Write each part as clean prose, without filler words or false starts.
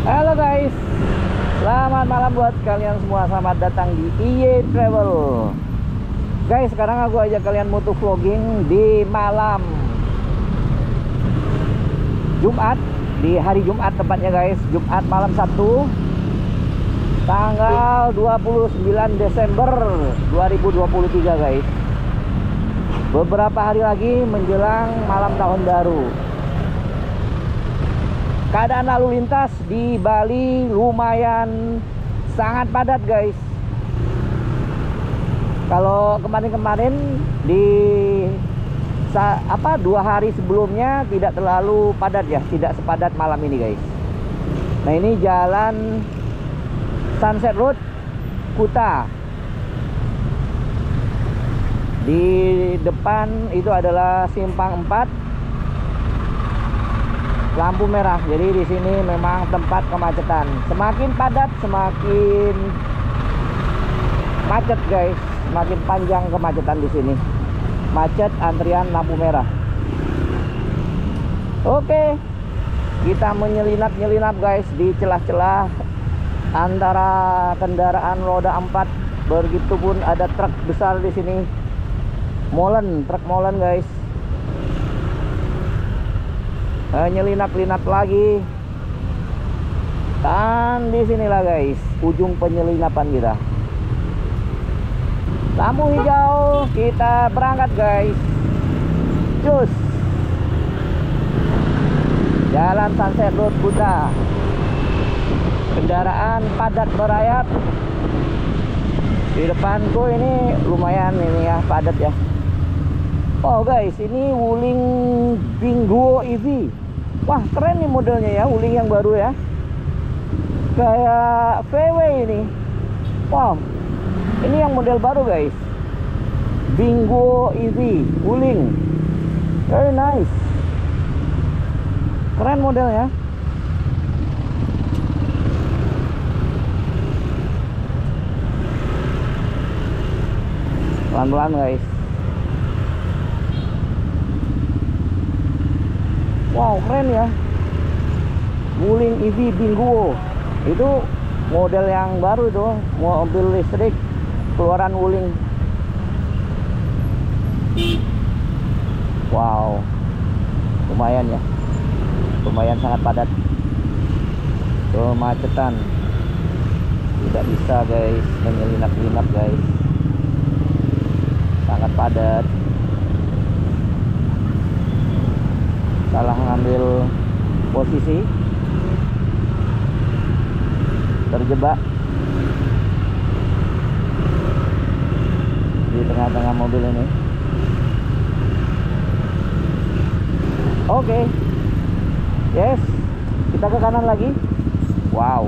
Halo guys, selamat malam buat kalian semua. Selamat datang di IY Travel. Guys, sekarang aku ajak kalian moto vlogging di malam Jumat, di hari Jumat tepatnya guys. Jumat malam Sabtu, tanggal 29 Desember 2023 guys. Beberapa hari lagi menjelang malam tahun baru. Keadaan lalu lintas di Bali lumayan sangat padat guys. Kalau kemarin-kemarin di 2 hari sebelumnya tidak terlalu padat ya, tidak sepadat malam ini guys. Nah, ini jalan Sunset Road Kuta. Di depan itu adalah simpang 4, lampu merah. Jadi di sini memang tempat kemacetan. Semakin padat, semakin macet guys. Semakin panjang kemacetan di sini. Macet, antrian, lampu merah. Oke, kita menyelinap-nyelinap guys di celah-celah antara kendaraan roda 4. Begitupun ada truk besar di sini. Molen, truk molen guys. Nyelinap-linap lagi. Dan disinilah guys ujung penyelinapan kita. Lampu hijau, kita berangkat guys. Cus. Jalan Sunset Road Kuta. Kendaraan padat berayap. Di depanku ini lumayan ini ya, padat ya. Oh guys, ini Wuling Bingo EV. Wah, keren nih modelnya ya, Wuling yang baru ya. Kayak VW ini. Wow, ini yang model baru guys. Bingo EV Wuling. Very nice. Keren modelnya. Pelan-pelan guys. Wow, keren ya. Wuling EV Bingo. Itu model yang baru tuh, mobil listrik keluaran Wuling. Wow, lumayan ya. Lumayan sangat padat. Kemacetan. Tidak bisa guys menyelinap-linap guys. Sangat padat. Salah ngambil posisi, terjebak di tengah-tengah mobil ini. Oke, yes, kita ke kanan lagi. Wow,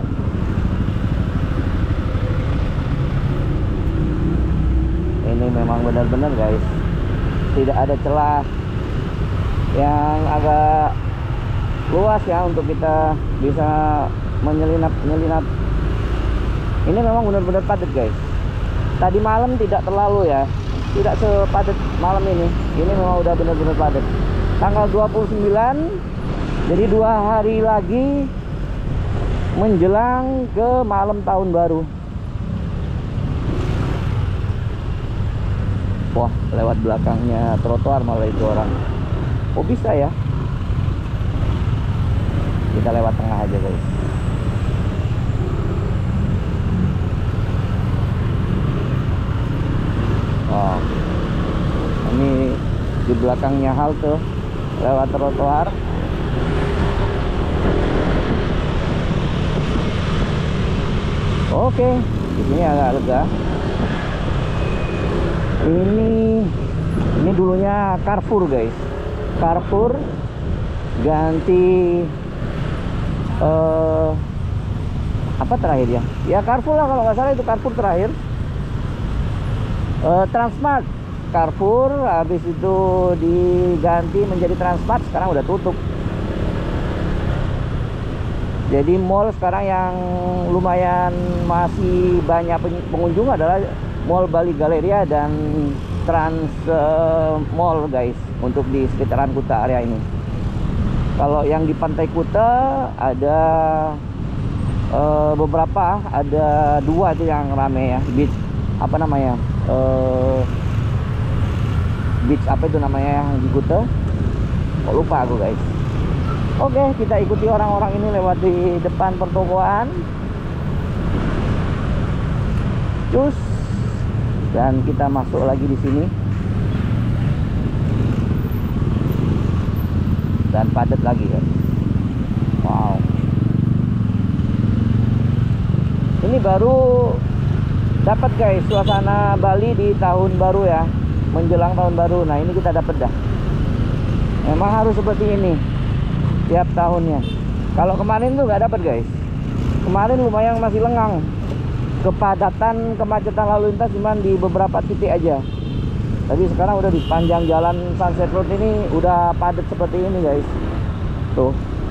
ini memang benar-benar guys, tidak ada celah yang agak luas ya untuk kita bisa menyelinap. Ini memang benar-benar padat guys. Tadi malam tidak terlalu ya, tidak sepadat malam ini. Ini memang udah benar-benar padat. Tanggal 29, jadi 2 hari lagi menjelang ke malam tahun baru. Wah, lewat belakangnya trotoar malah itu orang. Oh, bisa ya. Kita lewat tengah aja guys. Oh, ini di belakangnya halte, lewat trotoar. Oke, di sini agak lega. Ini dulunya Carrefour guys. Carrefour ganti apa terakhir ya? Ya Carrefour lah kalau nggak salah, itu Carrefour terakhir. Transmart, Carrefour habis itu diganti menjadi Transmart, sekarang udah tutup. Jadi mall sekarang yang lumayan masih banyak pengunjung adalah Mall Bali Galleria dan Trans Mall guys, untuk di sekitaran Kuta area ini. Kalau yang di Pantai Kuta ada beberapa, ada dua itu yang rame ya, beach apa namanya, beach apa itu namanya yang di Kuta, kok lupa aku guys. Oke, kita ikuti orang-orang ini lewat di depan pertokoan, cus, dan kita masuk lagi di sini, dan padat lagi guys. Wow, ini baru dapat guys suasana Bali di tahun baru ya, menjelang tahun baru. Nah ini kita dapat dah. Memang harus seperti ini tiap tahunnya. Kalau kemarin tuh nggak dapat guys. Kemarin lumayan masih lengang, kepadatan, kemacetan lalu lintas cuman di beberapa titik aja. Tapi sekarang udah di sepanjang jalan Sunset Road ini udah padat seperti ini guys. Tuh,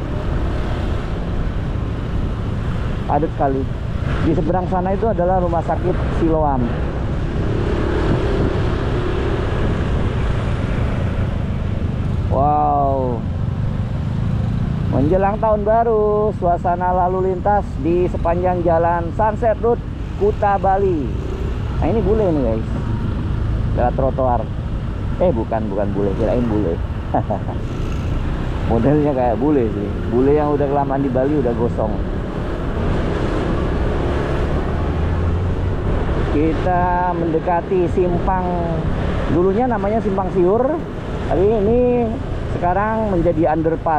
padat sekali. Di seberang sana itu adalah rumah sakit Siloam. Wow, menjelang tahun baru, suasana lalu lintas di sepanjang jalan Sunset Road Kuta Bali. Nah ini bule nih guys, lewat trotoar. Bukan bule, kirain bule. Modelnya kayak bule sih, bule yang udah kelamaan di Bali, udah gosong. Kita mendekati simpang, dulunya namanya Simpang Siur, tapi ini sekarang menjadi underpass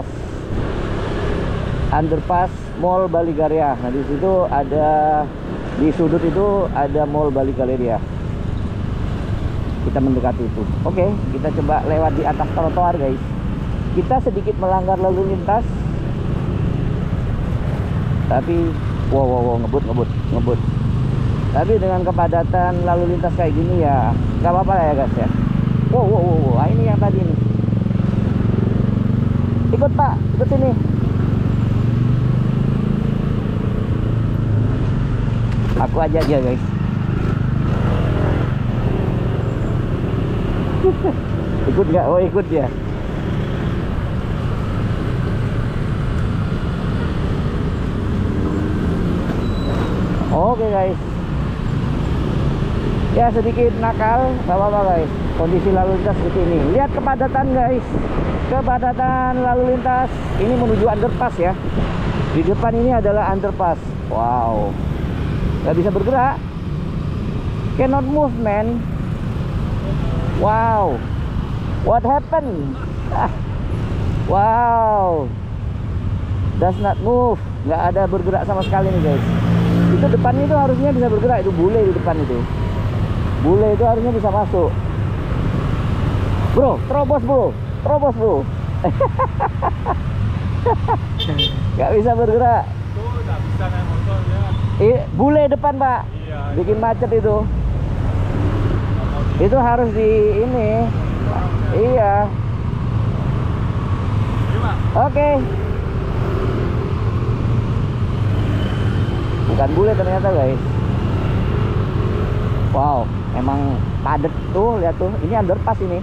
Mall Bali Garia. Nah di situ ada, di sudut itu ada Mall Bali Garia. Kita mendekati itu. Oke, kita coba lewat di atas trotoar guys. Kita sedikit melanggar lalu lintas, tapi wow ngebut. Tapi dengan kepadatan lalu lintas kayak gini ya nggak apa-apa lah ya guys ya. Wow, ini yang tadi nih. Ikut Pak, ikut sini. Aku aja guys. Ikut nggak? Oh ikut ya. Oke guys. Ya sedikit nakal, nggak apa-apa guys. Kondisi lalu lintas seperti ini. Lihat kepadatan guys. Kepadatan lalu lintas. Ini menuju underpass ya. Di depan ini adalah underpass. Wow. Nggak bisa bergerak. Cannot move man. Wow. What happened? Wow. Does not move. Nggak ada bergerak sama sekali nih guys. Itu depan itu harusnya bisa bergerak. Itu bule di depan itu. Bule itu harusnya bisa masuk. Bro, terobos bro. Gak bisa bergerak. Itu gak bisa naik motor ya. Bule depan pak. Iya, bikin macet itu. Itu harus di ini. Iya. Oke. Bukan bule ternyata guys. Wow, emang padet tuh, lihat tuh. Ini underpass ini.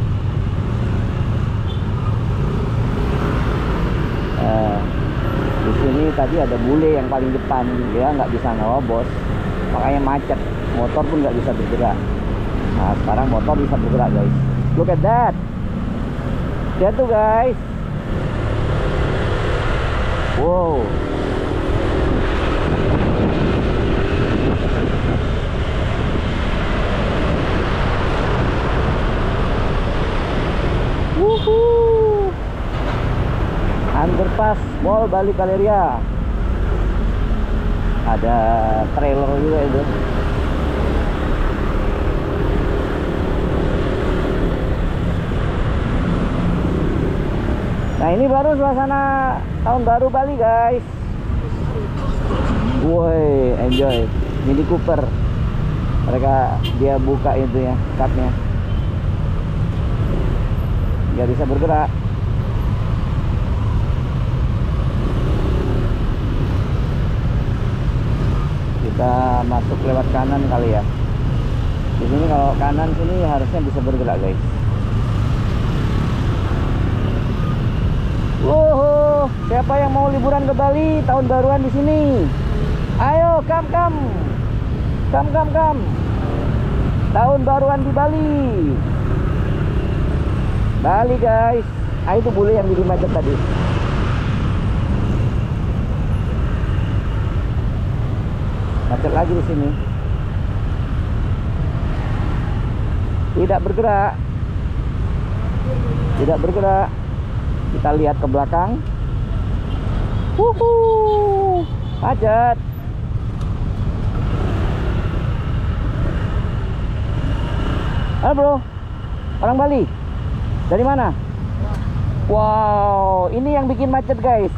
Di sini tadi ada bule yang paling depan, dia nggak bisa ngerobos, makanya macet. Motor pun nggak bisa bergerak. Nah sekarang motor bisa bergerak guys. Look at that. Lihat tuh guys. Wow. Wuhuu. Underpass Mall Bali Garia. Ada trailer juga itu. Nah ini baru suasana tahun baru Bali guys. Woi, enjoy. Mini Cooper. Mereka dia buka itu ya, cupnya. Nggak bisa bergerak. Kita masuk lewat kanan kali ya. Di sini kalau kanan sini harusnya bisa bergerak guys. Wow. bro, siapa yang mau liburan ke Bali tahun baruan di sini? Ayo, come. Tahun baruan di Bali. Bali guys. Ah, itu bule yang bikin macet tadi. Macet lagi di sini. Tidak bergerak. Kita lihat ke belakang. Macet. Halo bro, orang Bali. Dari mana? Wow, ini yang bikin macet guys.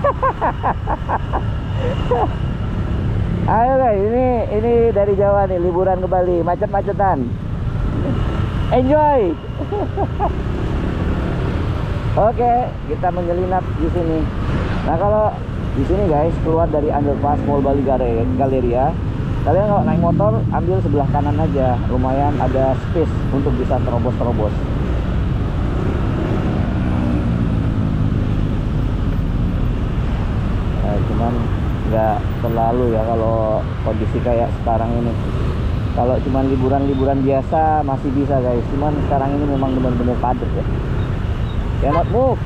Ayo guys, ini dari Jawa nih, liburan ke Bali, macet-macetan. Enjoy. Oke, kita menyelinap di sini. Nah, kalau di sini guys, keluar dari underpass Mall Bali Galleria, kalian kalau naik motor ambil sebelah kanan aja, lumayan ada space untuk bisa terobos. Cuman nggak terlalu ya kalau kondisi kayak sekarang ini. Kalau cuman liburan biasa masih bisa guys, cuman sekarang ini memang benar-benar padat ya. Cannot move,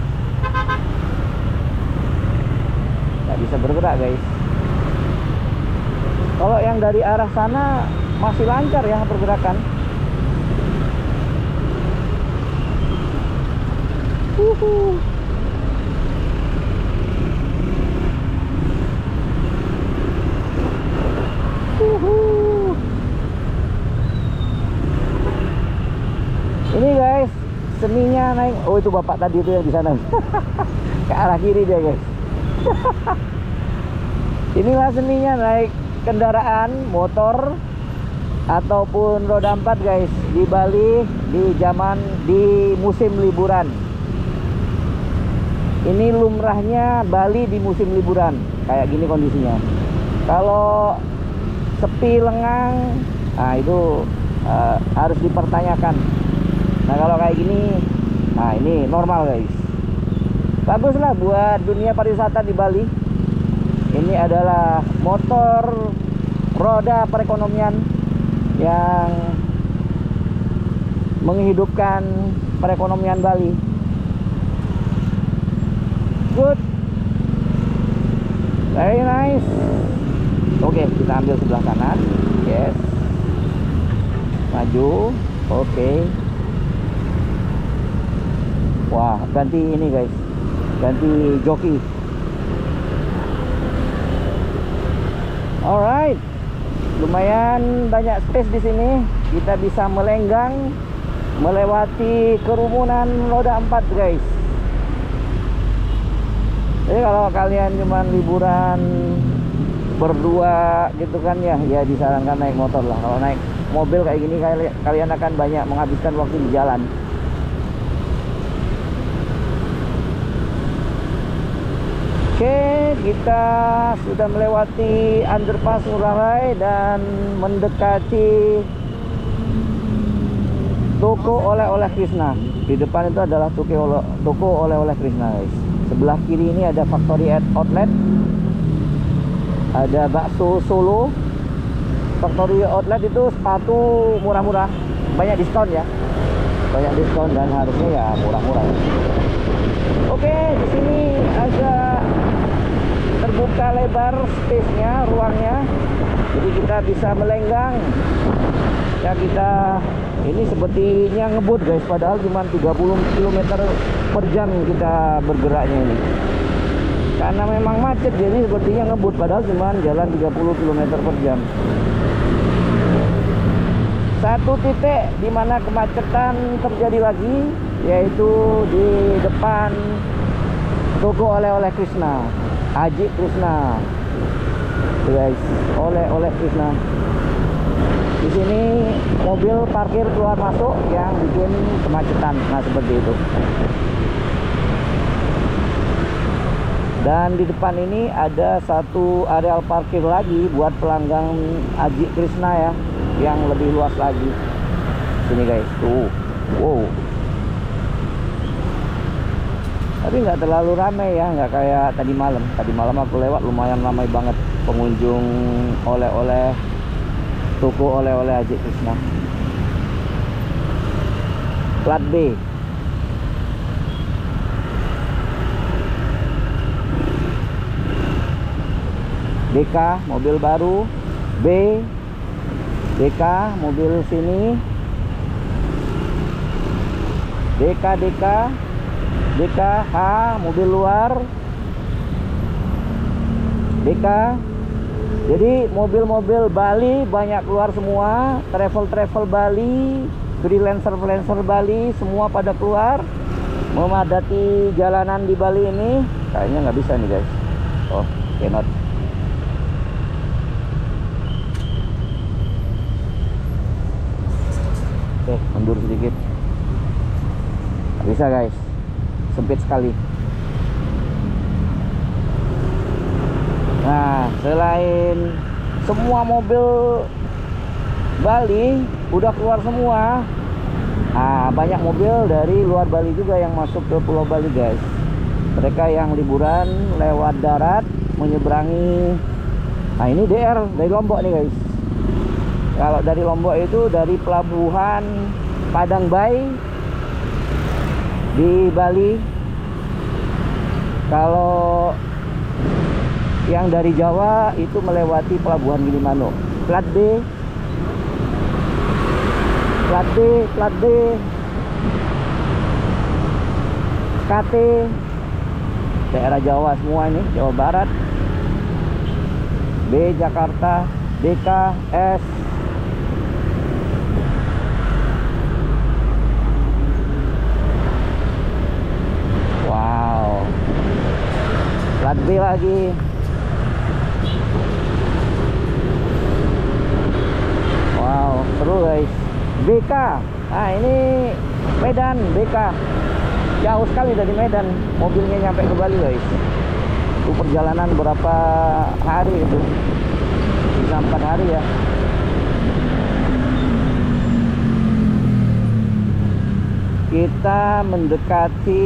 nggak bisa bergerak guys. Kalau yang dari arah sana masih lancar ya pergerakan. Ini guys, seninya naik. Oh, itu bapak tadi itu yang di sana. Ke arah kiri dia guys. Inilah seninya naik kendaraan motor ataupun roda 4 guys di Bali di musim liburan. Ini lumrahnya Bali di musim liburan. Kayak gini kondisinya. Kalau sepi lengang, nah itu harus dipertanyakan. Nah, kalau kayak gini, nah ini normal guys. Baguslah buat dunia pariwisata di Bali. Ini adalah motor roda perekonomian yang menghidupkan perekonomian Bali. Good, very nice. Oke, kita ambil sebelah kanan. Yes, maju. Oke. Wah, ganti ini guys, ganti joki. Alright, lumayan banyak space di sini. Kita bisa melenggang melewati kerumunan roda 4 guys. Jadi kalau kalian cuman liburan berdua gitu kan ya disarankan naik motor lah. Kalau naik mobil kayak gini kalian akan banyak menghabiskan waktu di jalan. Oke, kita sudah melewati underpass Ngurah Rai dan mendekati toko oleh-oleh Krishna. Di depan itu adalah toko oleh-oleh Krishna guys. Sebelah kiri ini ada factory outlet, ada bakso Solo. Factory outlet itu sepatu murah-murah, banyak diskon ya, dan harusnya ya murah-murah. Oke, di sini agak terbuka lebar space-nya, ruangnya, jadi kita bisa melenggang. Ya, kita ini sepertinya ngebut guys, padahal cuma 30 km per jam kita bergeraknya ini. Karena memang macet, jadi sepertinya ngebut, padahal cuma jalan 30 km per jam. Satu titik di mana kemacetan terjadi lagi, yaitu di depan toko oleh-oleh Krishna, Ajik Krishna. Guys, oleh-oleh Krishna. Di sini mobil parkir keluar masuk yang bikin kemacetan. Nah, seperti itu. Dan di depan ini ada satu areal parkir lagi buat pelanggan Ajik Krishna ya, yang lebih luas lagi. Sini guys, tuh, wow. Tapi nggak terlalu ramai ya, nggak kayak tadi malam. Tadi malam aku lewat lumayan ramai banget pengunjung oleh-oleh, toko oleh-oleh Haji Krisna. Plat B. DK mobil baru, B DK mobil sini, DK H mobil luar, DK. Jadi mobil-mobil Bali banyak keluar semua, travel Bali, freelancer Bali semua pada keluar memadati jalanan di Bali ini. Kayaknya nggak bisa nih guys. Oh, cannot. Oke, mundur sedikit. Nggak bisa guys, sempit sekali. Nah, selain semua mobil Bali udah keluar semua, nah banyak mobil dari luar Bali juga yang masuk ke Pulau Bali guys. Mereka yang liburan lewat darat menyeberangi. Nah ini DR dari Lombok nih guys. Kalau dari Lombok itu dari pelabuhan Padang Bay di Bali. Kalau yang dari Jawa itu melewati pelabuhan Gilimanuk. Plat D, KT, daerah Jawa semua ini, Jawa Barat. B Jakarta, DK, S. Wow, plat B lagi. Wow, seru guys. BK, nah ini Medan BK, jauh sekali dari Medan, mobilnya nyampe ke Bali guys. Itu perjalanan berapa hari itu, bisa 4 hari ya. Kita mendekati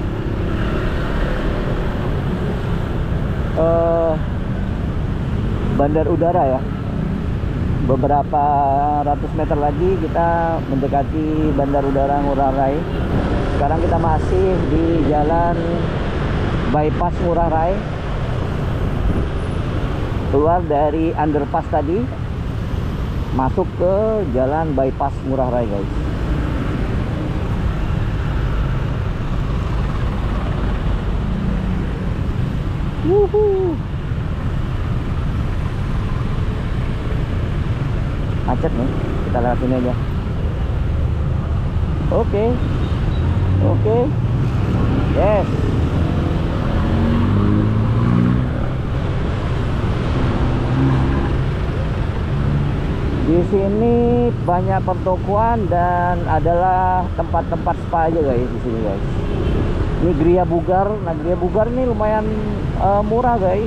bandar udara ya. Beberapa ratus meter lagi kita mendekati Bandar Udara Ngurah Rai. Sekarang kita masih di jalan bypass Ngurah Rai, keluar dari underpass tadi, masuk ke jalan bypass Ngurah Rai guys. Wuhuu, macet nih, kita lewat sini aja. Oke, yes. Di sini banyak pertokoan dan adalah tempat-tempat spa aja guys di sini guys. Ini Gria Bugar. Nah, Gria Bugar ini lumayan murah guys.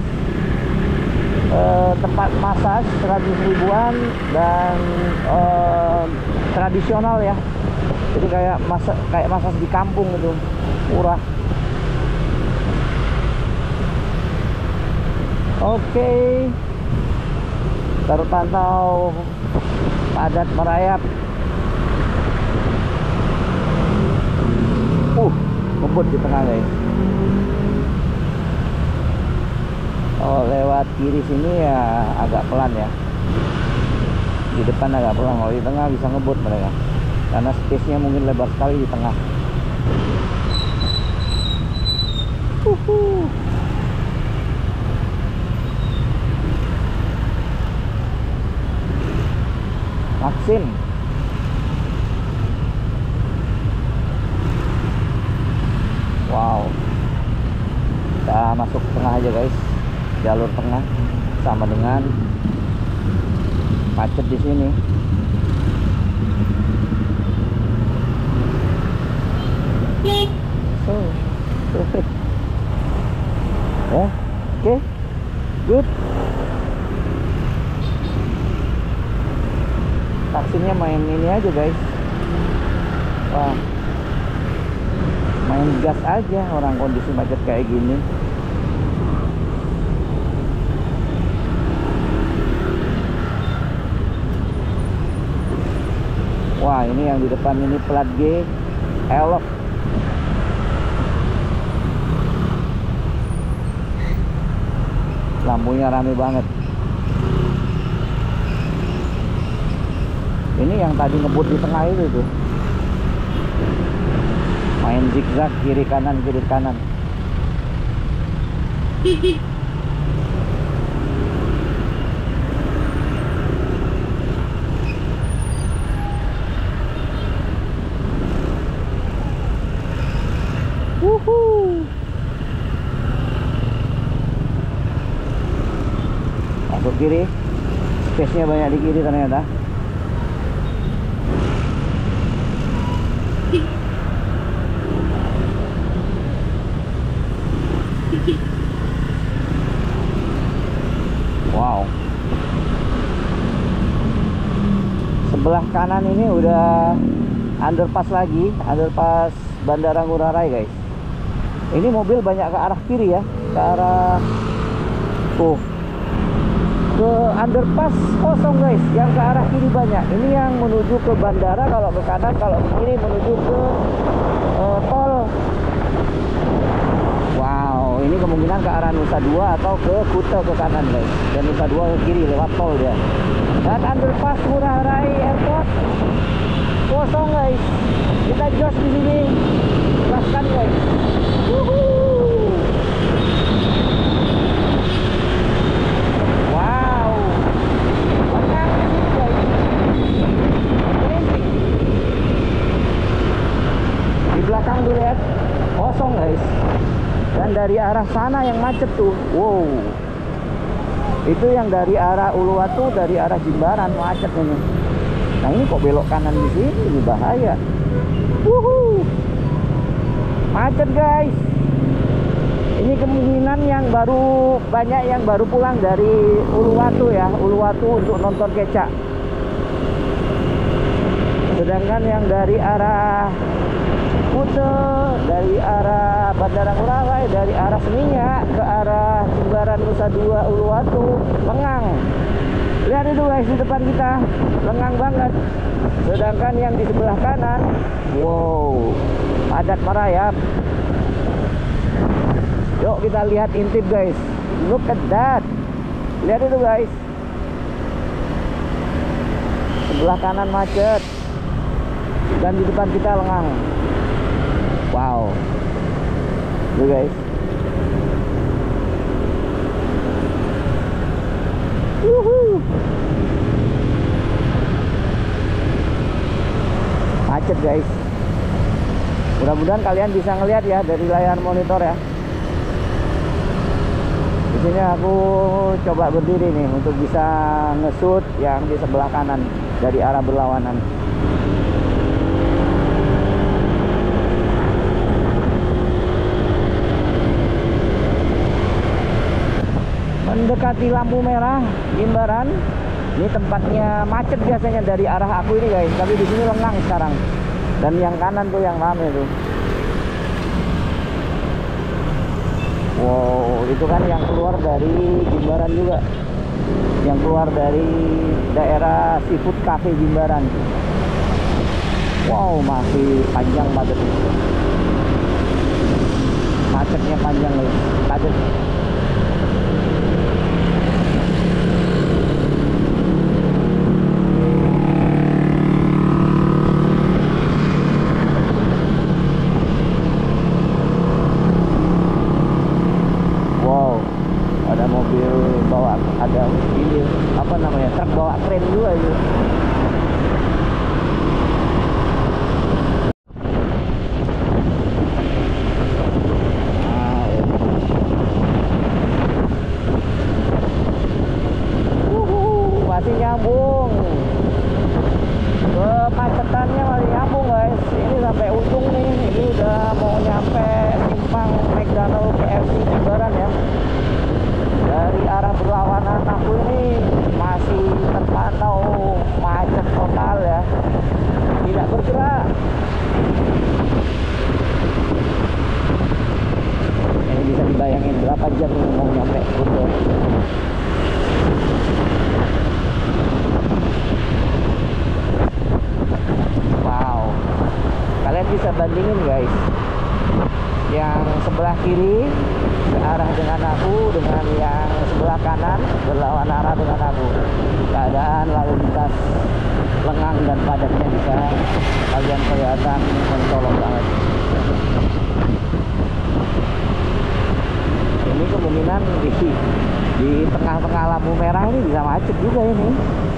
Tempat massage 100 ribuan dan tradisional ya. Jadi kayak massage di kampung gitu, murah. Oke, terpantau padat merayap. Ngebut di tengah guys. Oh, lewat kiri sini ya agak pelan ya. Di depan agak pelan, kalau di tengah bisa ngebut mereka. Karena space-nya mungkin lebar sekali di tengah. Maxim. Wow. Kita masuk tengah aja guys. Jalur tengah sama dengan macet di sini. Oke, good. Taksinya main ini aja guys. Wah, main gas aja orang kondisi macet kayak gini. Wah, ini yang di depan ini plat G elok. Lampunya rame banget. Ini yang tadi ngebut di tengah itu tuh. Main zigzag kiri kanan kiri kanan. Masuk kiri. Space-nya banyak di kiri ternyata. Wow. Sebelah kanan ini udah underpass lagi, underpass Bandara Ngurah Rai guys. Ini mobil banyak ke arah kiri ya, ke arah tuh. Ke underpass kosong guys, yang ke arah kiri banyak. Ini yang menuju ke bandara kalau ke kanan, kalau ke kiri menuju ke tol. Wow, ini kemungkinan ke arah Nusa Dua atau ke Kuta ke kanan guys, dan Nusa Dua ke kiri lewat tol dia. Dan underpass Ngurah Rai Airport kosong guys. Kita jos di sini, lepaskan guys. Wow, menang di sini guys. Di belakang dilihat kosong guys. Dan dari arah sana yang macet tuh. Wow. Itu yang dari arah Uluwatu, dari arah Jimbaran macet ini. Nah, ini kok belok kanan di sini, ini bahaya. Macet guys. Ini kemungkinan yang baru banyak yang baru pulang dari Uluwatu ya, Uluwatu untuk nonton kecak. Sedangkan yang dari arah Kuta, dari arah Bandara Ngurah Rai, dari arah Seminyak ke arah Jimbaran Nusa Dua Uluwatu lengang. Lihat itu guys di depan kita, lengang banget. Sedangkan yang di sebelah kanan, wow, padat merayap. Yuk kita lihat intip guys. Look at that. Lihat itu guys. Sebelah kanan macet. Dan di depan kita lengang. Wow. Tuh guys. Woohoo. Macet guys. Mudah-mudahan kalian bisa ngelihat ya dari layar monitor ya. Di sini aku coba berdiri nih untuk bisa nge-shoot yang di sebelah kanan dari arah berlawanan. Mendekati lampu merah Jimbaran. Ini tempatnya macet biasanya dari arah aku ini guys, tapi di sini lengang sekarang. Dan yang kanan tuh yang rame tuh. Wow, itu kan yang keluar dari Jimbaran juga. Yang keluar dari daerah Seafood Cafe Jimbaran. Wow, masih panjang banget. Macetnya panjang guys, padat. Ada ini apa namanya, truk bawa kren juga itu. Masih nyambung, kemacetannya masih nyambung guys. Ini sampai ujung nih, ini udah mau nyampe simpang McDonald KFC Jimbaran ya. Dari arah berlawanan aku ini masih terpantau macet total ya, tidak bergerak. berapa jam ini mau nyampe rute. Wow, kalian bisa bandingin guys, yang sebelah kiri searah dengan aku dengan yang sebelah kanan berlawan arah dengan aku. Keadaan lalu lintas lengang dan padatnya bisa kalian kelihatan mencolok banget. Ini kemungkinan di tengah-tengah lampu merah ini bisa macet juga ini.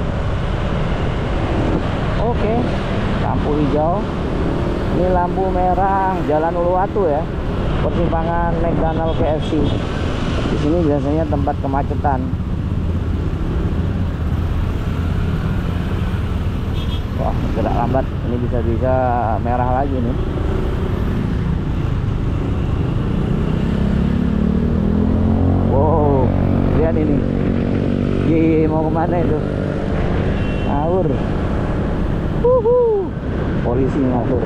Oke, lampu hijau. Ini lampu merah Jalan Uluwatu ya, persimpangan McDonald KFC. Di sini biasanya tempat kemacetan. Wah, gerak lambat. Ini bisa merah lagi nih. Wow, lihat ini. Mau kemana itu? Ngawur. Polisi ngawur.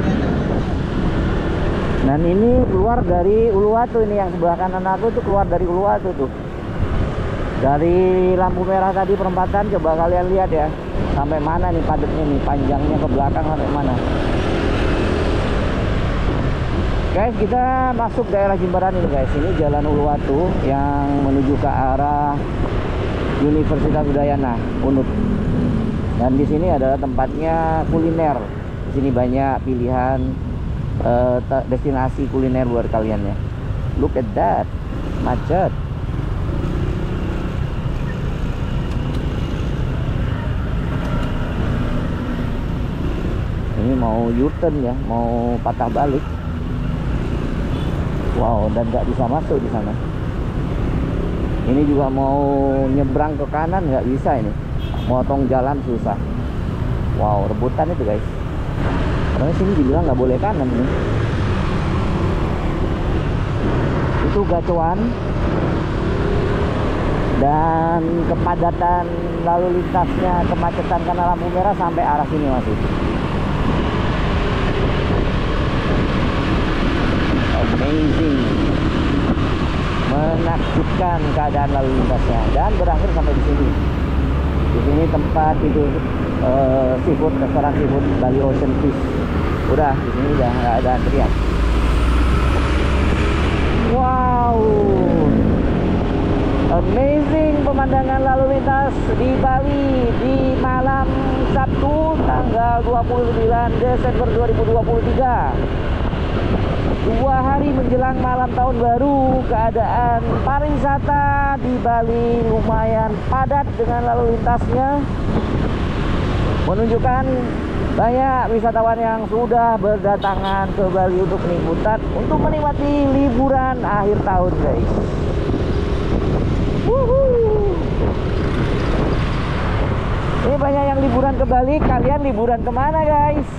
Dan ini keluar dari Uluwatu, ini yang sebelah kanan aku tuh keluar dari Uluwatu tuh. Dari lampu merah tadi perempatan, coba kalian lihat ya. Sampai mana nih padatnya nih, panjangnya ke belakang sampai mana. Guys, kita masuk daerah Jimbaran ini guys. Ini Jalan Uluwatu yang menuju ke arah Universitas Udayana, UNUD. Dan di sini adalah tempatnya kuliner. Di sini banyak pilihan destinasi kuliner buat kalian ya. Look at that, macet. Ini mau U-turn ya, mau patah balik. Wow, dan nggak bisa masuk di sana. Ini juga mau nyebrang ke kanan nggak bisa ini. Motong jalan susah. Wow, rebutan itu guys. Karena sini dibilang nggak boleh kanan nih. Itu gacuan. Dan kepadatan lalu lintasnya, kemacetan karena lampu merah sampai arah sini masih. Amazing. Menakjubkan keadaan lalu lintasnya. Dan berakhir sampai di sini. Di sini tempat itu seafood, restoran seafood Bali Ocean Fish. Udah, di sini udah nggak ada antrian. Wow, amazing pemandangan lalu lintas di Bali di malam Sabtu tanggal 29 Desember 2023. 2 hari menjelang malam tahun baru, keadaan pariwisata di Bali lumayan padat dengan lalu lintasnya, menunjukkan banyak wisatawan yang sudah berdatangan ke Bali untuk menikmati liburan akhir tahun guys. Ini banyak yang liburan ke Bali. Kalian liburan kemana guys?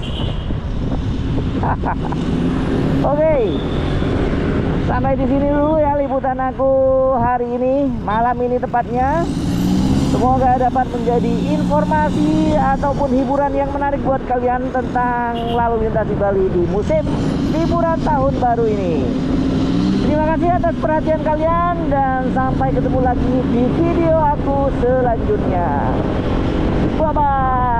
Oke, sampai di sini dulu ya liputan aku hari ini, malam ini tepatnya. Semoga dapat menjadi informasi ataupun hiburan yang menarik buat kalian tentang lalu lintas di Bali di musim liburan tahun baru ini. Terima kasih atas perhatian kalian dan sampai ketemu lagi di video aku selanjutnya. Bye bye.